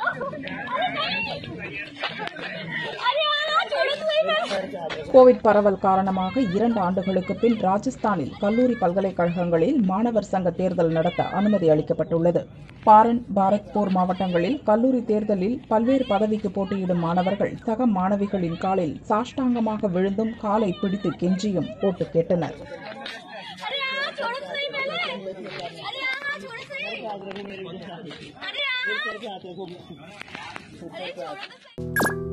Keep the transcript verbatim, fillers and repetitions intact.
Covid பரவல் காரணமாக இரண்டு ஆண்டுகளுக்கு பின் ராஜஸ்தானில் கல்லூரி பல்கலைக்கழகங்களில் மாணவர் சங்க தேர்தல் நடத்த அனுமதி அளிக்கப்பட்டுள்ளது. பாரன், பாரத்பூர் மாவட்டங்களில் கல்லூரி தேர்தலில் பல்வேறு பதவிக்கு போட்டியிடும் மாணவர்கள் சக மாணவிகளின் காலில் சாஷ்டாங்கமாக விழுந்தும் காலை பிடித்து கெஞ்சியும் ஓட்டு கேட்டனர். अरे